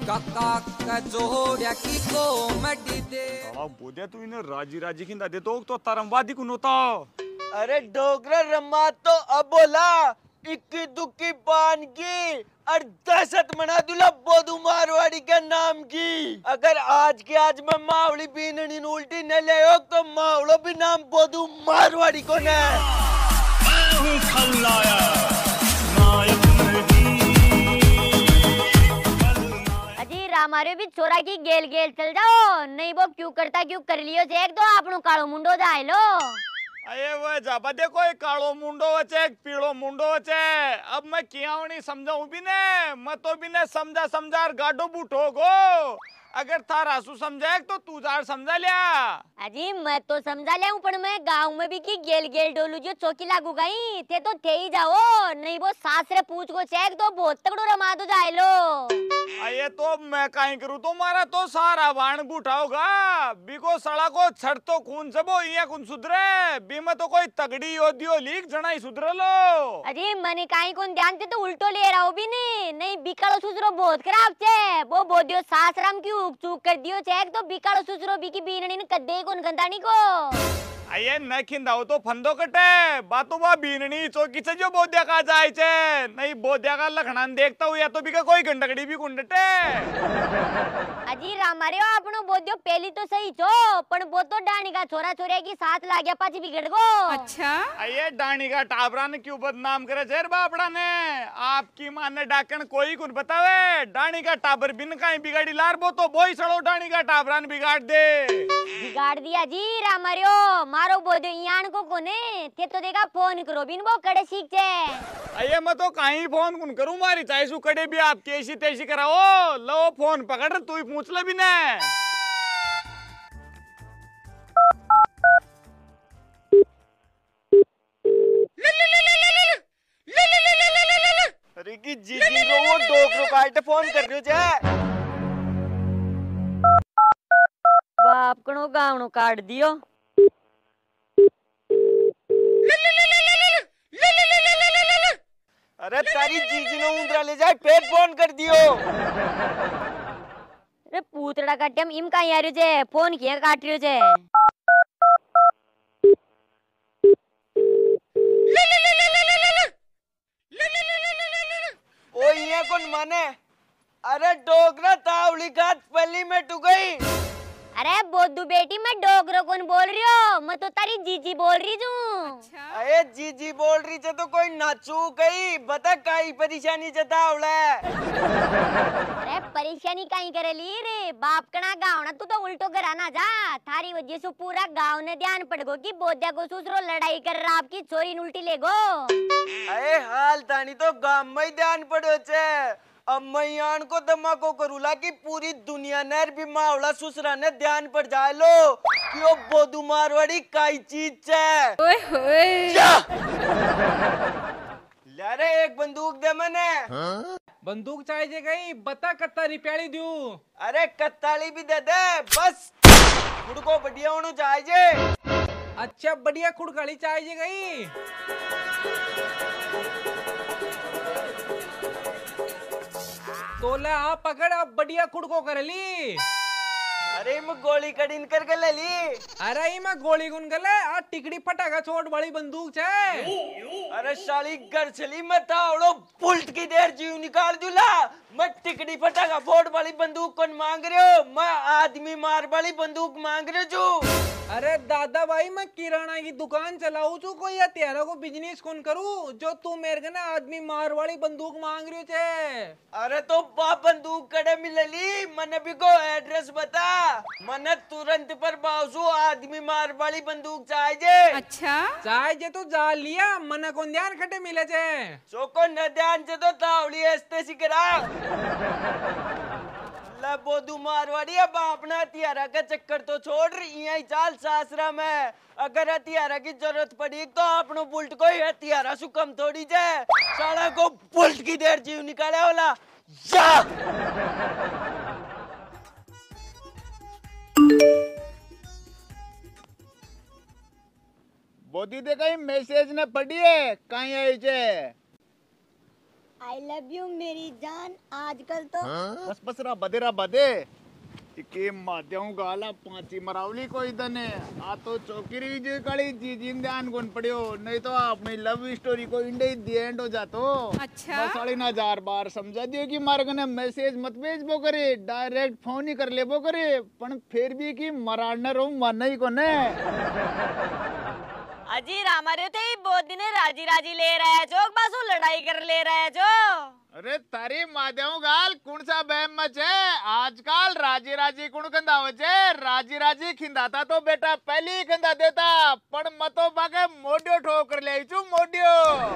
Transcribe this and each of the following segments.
काका का जोड़िया की कोमडी दे बोध्या तू इन्हें राजी राजी खिंदा दे तो तरमवादी कुन होता। अरे डोगरा रम्मा तो अब बोला इक्की दुक्की पान की और दहशत मना दूल्हा बोधू मारवाड़ी के नाम की। अगर आज के आज में मावड़ी बीननी उल्टी न ले हो तो मावड़ो भी नाम बोधू मारवाड़ी को न। अजी रामारे भी छोरा की गेल गेल चल जाओ नहीं वो क्यों करता क्यों कर लियो चेक तो आपनो कालो मुंडो जाए लो। अये वो जाबा देखो एक कालो मुंडो वचे एक पीड़ो मुंडो वचे। अब मैं किया नहीं समझाऊं भी ने मैं तो भी ने समझा गाडो बूठो गो। अगर थारा सु समझाए तो तू जार समझा लिया। अजी मैं तो समझा लिया हूँ पर मैं गांव में भी की गेल गेल डोलू जो चौकी लागू गई थे तो थे ही जाओ नहीं वो सास रे पूछ को चेक तो बहुत तगड़ो रमा तो जाए लो। अये तो मैं कहीं करूँ तो मारा तो सारा बाण बूठाओगा बिको सड़ा को छड़ तो खून से वो ये कौन सुधरे बी में तो कोई तगड़ी योदियो लीक जना ही सुधर लो। अजी मैंने कहीं कौन ध्यान से तो उल्टो ले रहा हूँ भी नहीं बिकाड़ो सुधरो बहुत खराब छे वो बोधियो सास राम की चूक कर दियो चेक तो बिकाड़ो सुधरो बी की बीननी ने कद्दे कौन गंदानी को। अये न खिंदाओ तो फंदो कटे बातों बा बीननी चौकी से जो बोध्या का जाए छे नहीं बोध्या का लखना देखता हूँ या तो भी का कोई गंडकड़ी भी कुंडटे। अजी रामारे आपनो बोध्यो पहली तो सही छो पण वो तो डाणी का छोरा छोरिया की साथ लाग्या पाछी बिगड़ गो। अच्छा अये डाणी का टाबरा ने क्यों बदनाम करे शेर बापड़ा ने आपकी मां ने डाकन कोई कुन बतावे डाणी का टाबर बिन कहीं बिगाड़ी लार वो तो बोई सड़ो डाणी का टाबरा ने बिगाड़ दे। बिगाड़ दिया जी रामारियो मारो बोधो यान को कोने ते तो देखा फोन करो बिन वो कड़े सीख छे। अये मैं तो कहीं फोन कुन करूं मारी चाहे सु कड़े भी आप कैसी तैसी कराओ लो फोन पकड़ तू ही पूछ ले भी ने। अरे की जीजी को वो डोकरो काटे फोन कर रही हो जे बाप कणो गावनो काट दियो। अरे तारी जीजी ने उंदरा ले जाए फिर फोन कर दियो। अरे पूतड़ा काट्यम इम का यार जे फोन किया काट रियो जे। ओ ये कौन माने अरे डोगरा तावली घाट पल्ली में टू गई। अरे बोधू बेटी मैं डोगरो कौन बोल रही हो मैं तो तारी जीजी बोल रही हूँ। अच्छा अरे जीजी बोल रही थे तो कोई नाचू गई बता काई परेशानी जतावला। अरे परेशानी कहीं करेली रे बाप कना गाँव ना तू तो उल्टो कराना जा थारी वजह से पूरा गाँव ने ध्यान पड़गो कि बोध्या को सुसरो लड़ाई कर रहा आपकी चोरी उल्टी लेगो। अरे हाल तानी तो गाँव में ध्यान पड़ो छे अब मैयान को धमाको करूला कि पूरी दुनिया नेर भी मावड़ा सुसरा ने ध्यान पर जाए लो कि वो बोधू मारवाड़ी काई चीज है। ओए होए ले रे एक बंदूक दे मने। बंदूक चाहिए गई बता कत्ता रिपेड़ी दू। अरे कत्ताली भी दे दे बस खुड़को बढ़िया होना चाहिए। अच्छा बढ़िया खुड़काली चाहिए गई। तो ले आप पकड़ आप बढ़िया खुड़को कर ली। अरे मैं गोली कड़ीन करके ले ली। अरे ही मैं गोली गुन गले आ टिकड़ी फटाका छोड़ बड़ी बंदूक छे। अरे साली घर चली मैं तावड़ो पुल्ट की देर जीव निकाल दूला मैं टिकड़ी फटाका फोड़ वाली बंदूक कौन मांग रहे हो मैं आदमी मार वाली बंदूक मांग रहे छू। अरे दादा भाई मैं किराना की दुकान चलाऊ छू कोई हथियारा को बिजनेस कौन करूँ जो तू मेरे को ना आदमी मार वाली बंदूक मांग रही छे। अरे तो बाप बंदूक कड़े मिलली मने भी को एड्रेस बता मने तुरंत पर बाजू आदमी मार वाली बंदूक चाहिए। अच्छा चाहिए तो जा लिया मना कौन ध्यान खटे मिले छे चोको न ध्यान से तो तावड़ी ऐसे सी करा ला बोधू मारवाड़ी अब अपना हथियारा का चक्कर तो छोड़ रही है चाल सासरा में अगर हथियारा की जरूरत पड़ी तो अपनो बुल्ट को ही हथियारा सु कम थोड़ी जाए साला को बुल्ट की देर जीव निकाले होला जा। बोधी दे कहीं मैसेज न पड़ी है कहीं आई छे। आई लव यू मेरी जान। आजकल तो बस बस रा बदे के माध्यम गाला पांची मरावली कोई दने आ तो चौकीरी जी कड़ी जी जिन ध्यान कोन पड़ियो नहीं तो अपनी लव स्टोरी को इंडे दी एंड हो जातो। अच्छा 3,500 बार समझा दियो कि मारे कने मैसेज मत भेजबो करे, डायरेक्ट फोन ही कर लेबो करे, पण फिर भी कि मराड़ने रो मन ही कोने। अजी रामारे थे बहुत दिन राजी राजी ले रहा है जो बस वो लड़ाई कर ले रहा है जो। अरे तारी माध्यम गाल कुण सा बहम मच है आजकल राजी राजी कुण कंदा वचे राजी राजी खिंदाता तो बेटा पहले ही खिंदा देता पण मतो बाके मोडियो ठोकर ले चू मोडियो।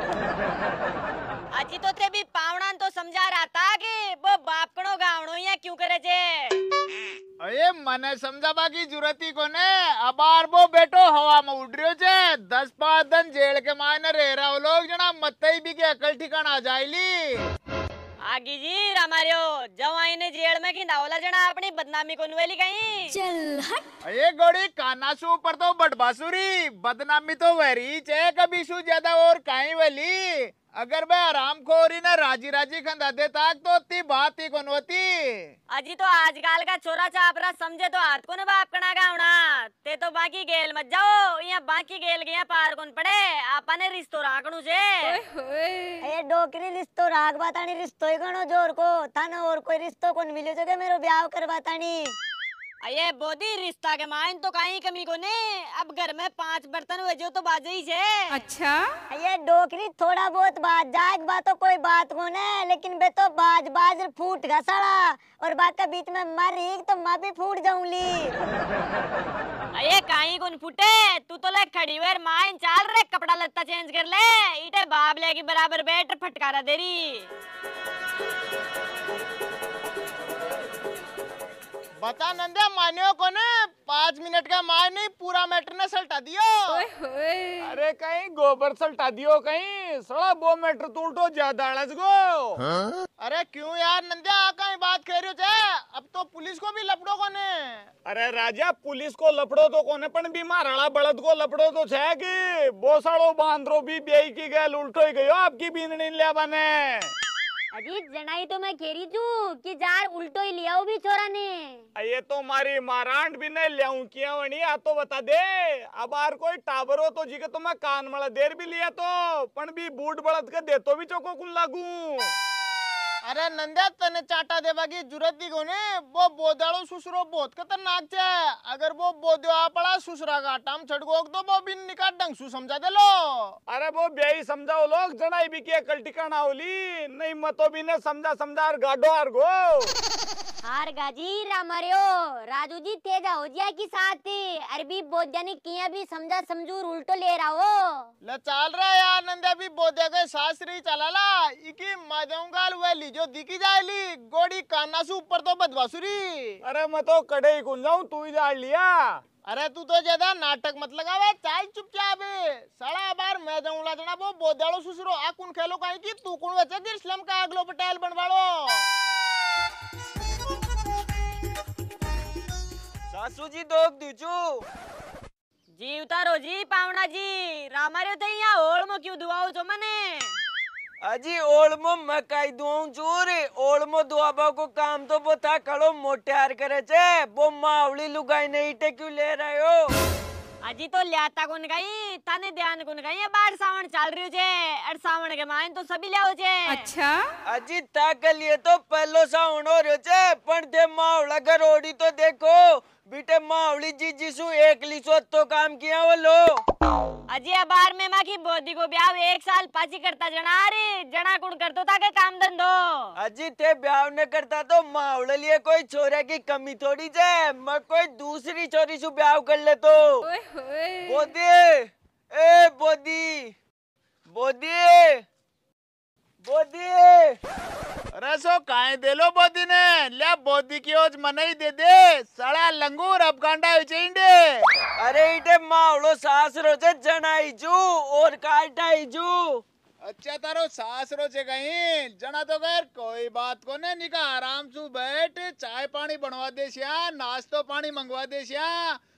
अजी तो ते भी पावणान तो समझा रहा था कि वो बाप कणो गावणो या क्यों करे जे। अये मने समझाबा की जरूरत ही कोने अबार वो बेटो हवा में उड़ रहियो छे 10-5 दिन जेल के मायने रह रहा वो लोग जना मत्तई भी के अकल ठिकाना आ जाइली। आगी जी रामारियो जवाई ने जेल में खिंदावला जना अपनी बदनामी को नुवेली कहीं। चल हट। अये गोड़ी काना सु ऊपर तो बटबासुरी बदनामी तो वरी चे कभी सु ज्यादा और काई वाली अगर मैं आराम खोरी ना राजी राजी खंदा दे ताक तो ती बात ही कौन होती। अजी तो आजकल का छोरा चापरा समझे तो हाथ को न बाप कना गावना ते तो बाकी गेल मत जाओ यहाँ बाकी गेल गया पार कौन पड़े आपने रिश्तो राखणू छे। ये डोकरी रिश्तो राख बतानी रिश्तो ही गणो जोर को थाने और कोई रिश्तो कौन मिले तो के मेरो ब्याह कर बतानी। अये बोधी रिश्ता के मायन तो कहीं कमी को ने अब घर में 5 बर्तन हुए जो तो बाजे ही छे। अच्छा ये डोकरी थोड़ा बहुत बात जाग बात तो कोई बात को ने लेकिन बे तो बाज बाज फूट घसड़ा और बात के बीच में मर एक तो मैं भी फूट जाऊंगी। अये कहीं कौन फूटे तू तो ले खड़ी हुए मायन चाल रे कपड़ा लत्ता चेंज कर ले इटे बाबले की बराबर बैठ फटकारा देरी। बता नंदे मानियो को ने 5 मिनट का मान नहीं पूरा मैटर ने सल्टा दियो। अरे कहीं गोबर सल्टा दियो कहीं सड़ा 2 मीटर तो उल्टो ज्यादा अड़स गो। अरे क्यों यार नंदे कहीं बात कह रही हो अब तो पुलिस को भी लपड़ो को ने। अरे राजा पुलिस को लपड़ो तो कोने पण बीमार हड़ा बड़द को लपड़ो तो छे कि बोसाड़ो बांद्रो भी बेई की गैल उल्टो ही गयो आपकी बींदनी ले बने। अजी जनाई तो मैं खेरी छू कि जार उल्टो ही लिया भी छोरा ने। ये तो मारी मारांड भी नहीं लियाऊं किया वनी आ तो बता दे अब आर कोई टावर हो तो जी के तो मैं कान मला देर भी लिया तो पण भी बूट बड़द के दे तो भी चोको कुल लागू। अरे नंदा तने चाटा देवा की जरूरत ही कोने वो बोदाड़ो सुसरो बहुत खतरनाक छे अगर वो बोद्यो आ पड़ा सुसरा का टाम छड़गो तो वो भी निकाट ढंग सु समझा दे लो। अरे वो बेई समझाओ लोग जनाई भी के कल टिकाना होली नहीं मतो भी ने समझा गाडो आर गो। हार गाजी रामरियो राजू जी तेजा हो जिया की साथ अरबी बोध्यानी किया भी समझा समझूर उल्टो ले रहा हो। ले चाल रहा यार नंदा भी बोध्या के शास्त्री चलाला इकी मादंगाल वाली जो दिखी जायली गोड़ी काना से ऊपर तो बदवासुरी। अरे मैं तो कड़े ही कुन जाऊं तू ही जाड़ लिया। अरे तू तो ज्यादा नाटक मत लगावे चाल चुपचाप साला बार मैं जाऊंला जना वो बोध्याड़ो सुसरो आ कुन खेलो काई की तू कुन वचे कि इस्लाम का अगलो पटेल बनवाड़ो। सासू जी दोग दूचू जी उतारो जी पावना जी रामारे तो यहाँ ओड़ में क्यों दुआओ तो मने। अजी ओळमो मकाई दुआऊं चूरी ओळमो दुआबा को काम तो वो था खड़ो मोटियार करे छे वो मावली लुगाई नहीं टे क्यों ले रहे हो। अजी तो ल्याता कौन गई थाने ध्यान कौन गई है बार सावन चल रही छे और सावन के मायन तो सभी ले छे। अच्छा अजी ताकल ये तो पहलो सावन हो रहे छे पण दे मावला घर ओडी तो देखो बीटे मावली जी सु एकली सो तो काम किया वो लो। अजी बार में माँ की बोधी को ब्याह 1 साल पाची करता जना रे जना कुण करतो था के काम धंधो। अजी थे ब्याह ने करता तो मावले लिए कोई छोरे की कमी थोड़ी छे मैं कोई दूसरी छोरी सु ब्याह कर ले तो। बोधी ए बोधी बोधी बोधी अरे सो काहे दे लो बोधी ने ले बोधी की ओज मनाई दे दे सड़ा लंगूर अब गांडा चेंडे। अरे इटे मावड़ो सास रोजे जनाई जू और काटाई जू। अच्छा तारो सास रोजे कहीं जना तो कर कोई बात को ने निका आराम से बैठ चाय पानी बनवा दे श्या नाश्तो पानी मंगवा दे श्या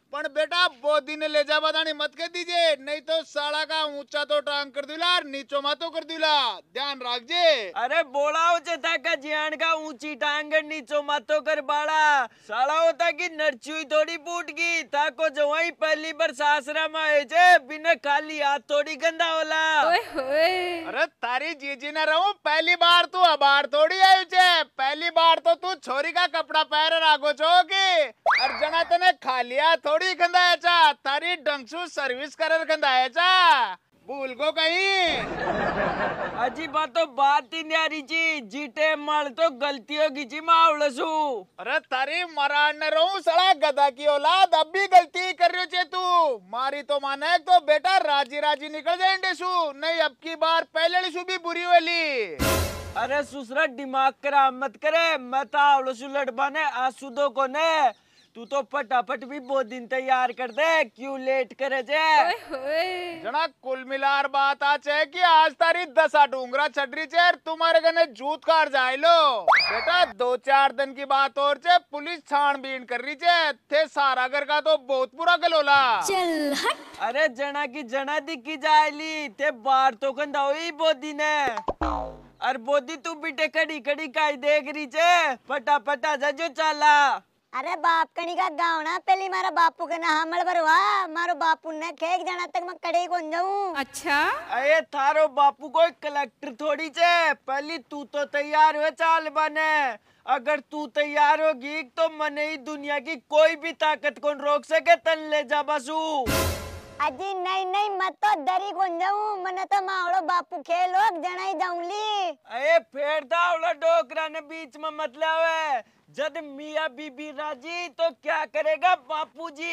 पण बेटा बोदी ने ले जा बतानी मत कर दीजिए, नहीं तो साला का ऊंचा तो टांग कर दिला और नीचो मातो कर दिला, ध्यान रखजे। अरे बोला हो चेता का जियान का ऊंची टांग नीचो मातो कर बाड़ा, साला होता कि नरचुई थोड़ी फूट गई ताको जवाई पहली बार सासरा में आए जे बिना खाली हाथ थोड़ी गंदा होला। अरे तारी जीजी ने रहूं पहली बार तू अबार थोड़ी आई छे, पहली बार तो तू छोरी का कपड़ा पहन रागो चोगी और जना तने खालिया थोड़ी गंदा चा, तारी डंगसू सर्विस करर गंदा चा, भूल गो कहीं। अजी बात ही न्यारी जी, जीते मल तो गलती होगी जी मावलसू। अरे तारी मरान न रहूं सड़ा गधा की औलाद, अब भी गलती कर रही छे तू, मारी तो माने तो बेटा राजी राजी निकल जाए सु, नहीं अब की बार पहले सु भी बुरी वाली। अरे सुसरा दिमाग खराब मत करे, मैं तावलसू लड़बाने आसुदो को ने, तू तो फटाफट भी बहुत दिन तैयार कर दे, क्यों लेट करे जे। जना कुल मिलार बात आचे कि आज तारी 10 डूंगरा छटरी चेर तुम्हारे गने जूत काट जाए लो। बेटा 2-4 दिन की बात और चे, पुलिस छानबीन कर रही चे, थे सारा घर का तो बहुत बुरा गलोला। चल हट। अरे जना की जना दिखी जाएली, ते बार तो कंधा हुई बोदी ने, और बोदी तू बिटे खड़ी खड़ी काई देख रही चे, फटाफट आजा जो चाला। अरे बाप कणी का गाँव ना पहले मारा बापू के ना हमल भरवा, मारो बापू ने खेक जाना तक मैं कड़े कौन जाऊं। अच्छा अरे थारो बापू कोई कलेक्टर थोड़ी चे, पहली तू तो तैयार हुए चाल बने, अगर तू तैयार होगी तो मने ही दुनिया की कोई भी ताकत कौन रोक सके, तन ले जा बसू। अजी नहीं नहीं मत तो डरी कौन जाऊं, मने तो मावड़ो बापू खेलो जना ही जाऊंगी। अरे फेर दावला डोकरा ने बीच में मत लावे, जब मियाँ बीबी राजी तो क्या करेगा बापूजी।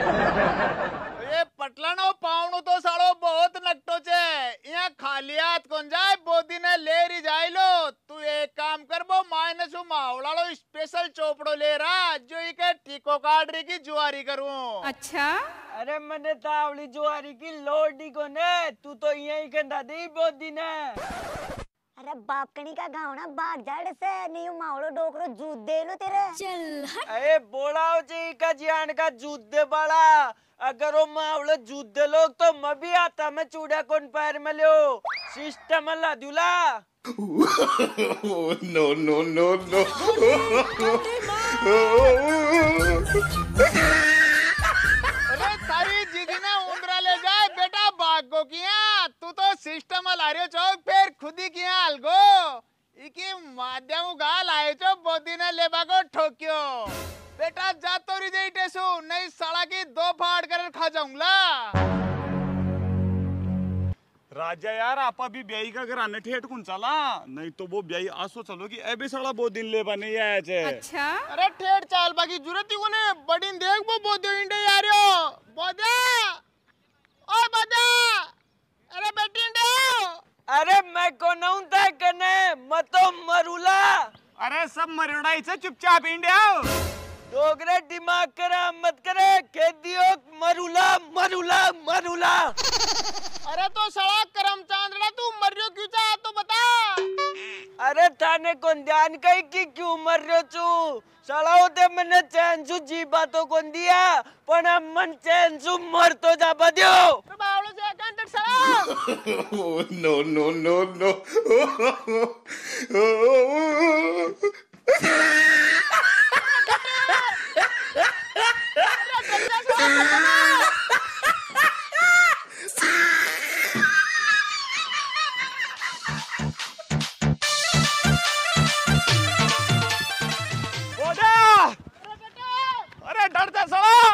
ये पटलानो पावनो तो सालो बहुत नकटो छे, यहाँ खाली हाथ कौन जाए, बोदी ने ले रही जाए लो, तू एक काम कर वो माइनस मावला लो स्पेशल चोपड़ो ले रहा, जो इके टीको काट रही की जुआरी करूं। अच्छा अरे मैंने तावली जुआरी की लोडी को ने, तू तो यही गंदा दी बोदी ने। अरे बाप कणी का गाँव ना बाग झाड़ से नहीं मावड़ो डोकरो जूत दे लो तेरे। चल हट। अरे बोला हो जी का जियान का जूत दे बड़ा, अगर वो मावड़ो जूत दे लोग तो मैं भी आता, मैं चूड़ा कौन पैर में लो सिस्टम ला दूला। No, no, no, no. अरे तारी जीजी ने उंदरा ले जाए बेटा भागो किया, तू तो सिस्टम लारियो चौक फिर खुद ही किया अलगो, इकी माध्यम गाल आए चो बोदी ने ले बागो ठोक्यो, बेटा जा तो रिजेटेसु, नहीं साला की 2 फाड़ कर खा जाऊंगा। राजा यार आपा भी ब्याई का घर आने ठेठ कौन चला, नहीं तो वो ब्याई आसो चलो कि अभी साला बहुत दिन ले बने आया छे। अच्छा अरे ठेठ चाल बाकी जरूरत ही कोने, बड़ी देख वो बोदे इंडे यारियो, बोदे ओए बोदे, अरे बेटी इंडे। अरे मैं कौन हूँ तय कने, मैं तो मरूला। अरे सब मरोड़ाई से चुपचाप इंडे आओ, डोगरे दिमाग खराब मत करे, कह दियो मरूला मरूला मरूला। अरे तो सड़ा करम चांदड़ा तू मर रही क्यों चाह तो बता। अरे थाने कौन ध्यान कही कि क्यों मर रहे चू, सड़ा होते मैंने चैन सु जी बातों कौन दिया, पण अब मन चैन सु मर तो जा बदियो। बावड़ो से कंटर सड़ा। No, no, no, no. अरे डर जा सड़ा,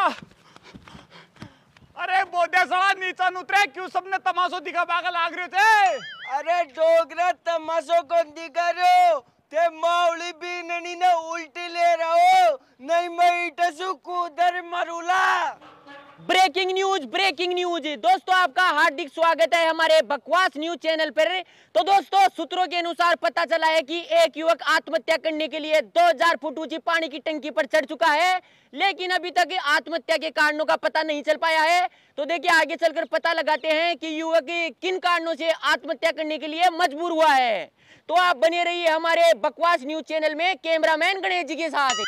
अरे बोदे सड़ा नीचा उतरे क्यों, सबने तमाशो दिखा पागल लाग रहे थे। अरे डोगरा तमाशो कौन दिखा रहे हो, ते मावली भी ननी ने उल्टी ले रहा हो, नहीं मैं इटसु कूदर मरूला। ब्रेकिंग न्यूज दोस्तों, आपका हार्दिक स्वागत है हमारे बकवास न्यूज चैनल पर। तो दोस्तों, सूत्रों के अनुसार पता चला है कि एक युवक आत्महत्या करने के लिए 2000 फुट ऊंची पानी की टंकी पर चढ़ चुका है, लेकिन अभी तक आत्महत्या के कारणों का पता नहीं चल पाया है। तो देखिए आगे चलकर पता लगाते हैं कि युवक किन कारणों से आत्महत्या करने के लिए मजबूर हुआ है। तो आप बने रहिए हमारे बकवास न्यूज चैनल में कैमरामैन गणेश जी के साथ।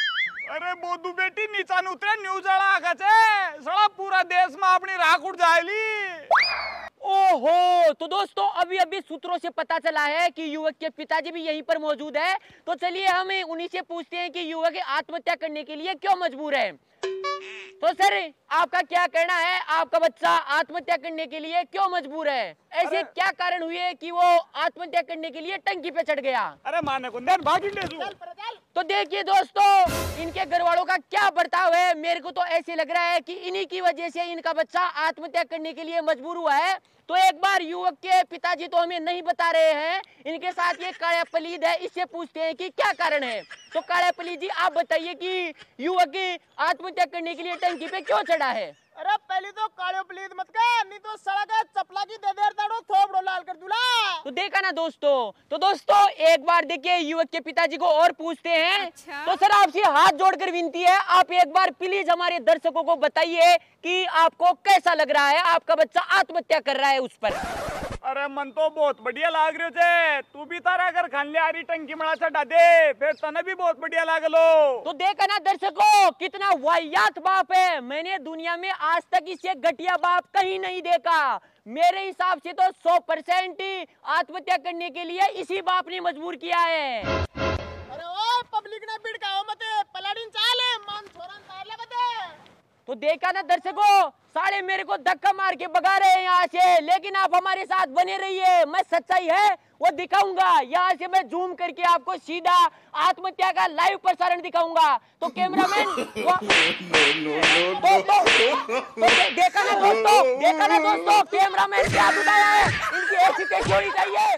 अरे बोधू बेटी नीचा उतरे न्यूज आगा छे सड़ा पूरा देश में अपनी राख उड़ जाएली। ओहो, तो दोस्तों अभी अभी सूत्रों से पता चला है कि युवक के पिताजी भी यहीं पर मौजूद है। तो चलिए हम उन्हीं से पूछते हैं कि युवक आत्महत्या करने के लिए क्यों मजबूर है। तो सर आपका क्या कहना है, आपका बच्चा आत्महत्या करने के लिए क्यों मजबूर है? ऐसे क्या कारण हुए कि वो आत्महत्या करने के लिए टंकी पे चढ़ गया? अरे माने को भागी ले तो देखिए दोस्तों, इनके घर वालों का क्या बर्ताव है, मेरे को तो ऐसे लग रहा है कि इन्हीं की वजह से इनका बच्चा आत्महत्या करने के लिए मजबूर हुआ है। तो एक बार युवक के पिताजी तो हमें नहीं बता रहे हैं, इनके साथ ये काया पलीद है, इससे पूछते हैं कि क्या कारण है। तो काया पलीद जी आप बताइए कि युवक आत्महत्या करने के लिए टंकी पे क्यों चढ़ा है? अरे पहले तो काले प्लीज मत कर, नहीं तो सड़क चपला की दे देर दाड़ो थोबड़ो लाल कर दूला। तो देखा ना दोस्तों, तो दोस्तों एक बार देखिए युवक के पिताजी को और पूछते हैं। तो सर आपसे हाथ जोड़कर विनती है, आप एक बार प्लीज हमारे दर्शकों को बताइए कि आपको कैसा लग रहा है, आपका बच्चा आत्महत्या कर रहा है उस पर। अरे मन तो बहुत बढ़िया लाग रही है, तू भी तारा अगर खान ले आ रही टंकी मड़ा चढ़ा दे फिर तने भी बहुत बढ़िया लागलो। तो देखा ना दर्शकों कितना वाहियात बाप है, मैंने दुनिया में आज तक इससे घटिया बाप कहीं नहीं देखा। मेरे हिसाब से तो 100% आत्महत्या करने के लिए इसी बाप ने मजबूर किया है। अरे ओ पब्लिक ने भिड़काओ मते, पलाड़ीन चाले मान छोरन तार ले बदे। तो देखा ना दर्शकों, सारे मेरे को धक्का मार के भगा रहे हैं यहाँ से, लेकिन आप हमारे साथ बने रहिए, मैं सच्चाई है वो दिखाऊंगा। यहाँ से मैं जूम करके आपको सीधा आत्महत्या का लाइव प्रसारण दिखाऊंगा। तो कैमरामैन देखा ना दोस्तों, कैमरामैन क्या बताया है, इनकी ऐसी कैसी होनी चाहिए।